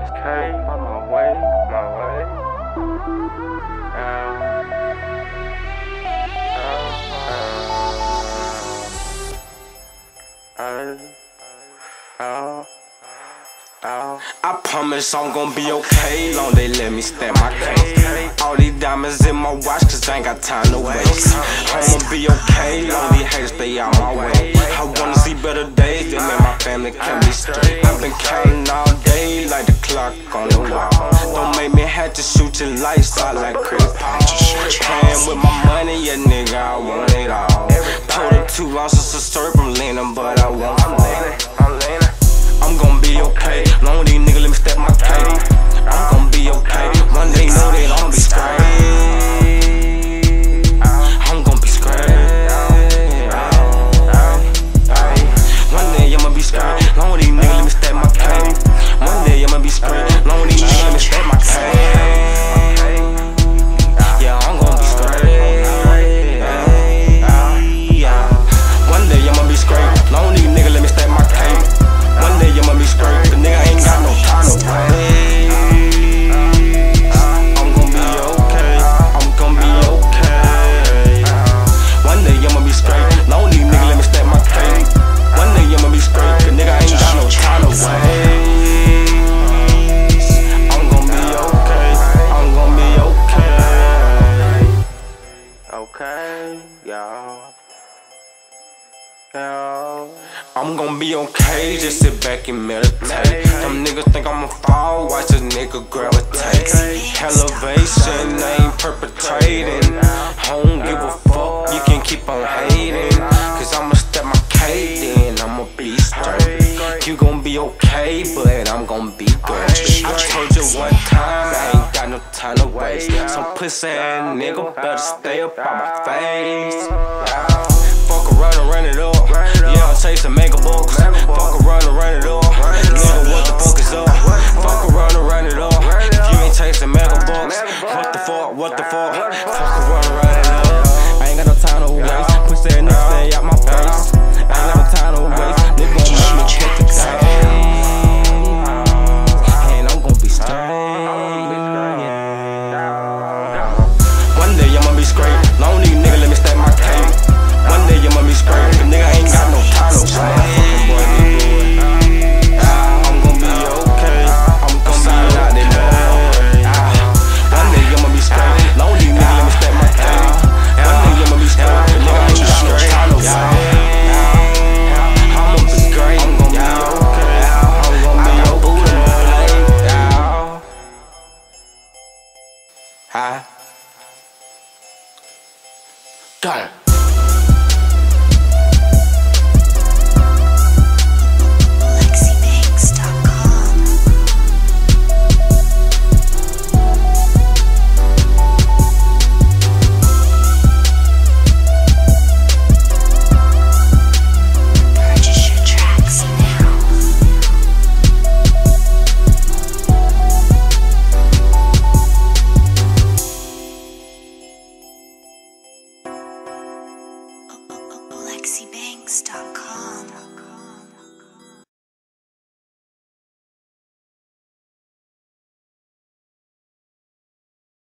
Okay, on my way, I promise I'm gon' be okay, long they let me stamp my case. All these diamonds in my watch, cause I ain't got time to waste. I'ma be okay, long these haters stay out my way. I wanna see better days, then my family can be straight. I've been counting all day, like the clock on the wall. Don't make me have to shoot your lights out like Chris Paul. Playing with my money, yeah nigga, I want it all. Pulled up 2 ounces of syrup, I'm leaning, but I won't fall. I'm gon' be okay, long these niggas let me step my cake. I'm gon' be okay, one day know that I'ma be straight. I'm gon' be straight. One day I'ma be straight, long these niggas let me step my cake. One day I'ma be straight, long these niggas let me step my cake. Yeah, I'm gon' be straight. One day I'ma be straight, long these niggas let me step my cake. One day I'ma be straight, the nigga ain't got no time to play. I'm gon' be okay, I'm gon' be okay. One day I'ma be straight, long these niggas let me step my cake. One day I'ma be straight, the nigga ain't got no time to waste. I'm gon' be okay, I'm gon' be okay. okay, y'all. I'm gon' be okay, just sit back and meditate. Them niggas think I'ma fall, watch a nigga gravitate. Elevation, ain't perpetrating. I don't give a fuck, you can keep on hating. Cause I'ma step my cake, then I'ma be straight. You gon' be okay, but I'm gon' be great. I told you one time, I ain't got no time to waste. Some pussy ass nigga better stay up out my face. Fuck around and run it up. Yeah, I'll chase and make a bucks. Fuck around and run it up.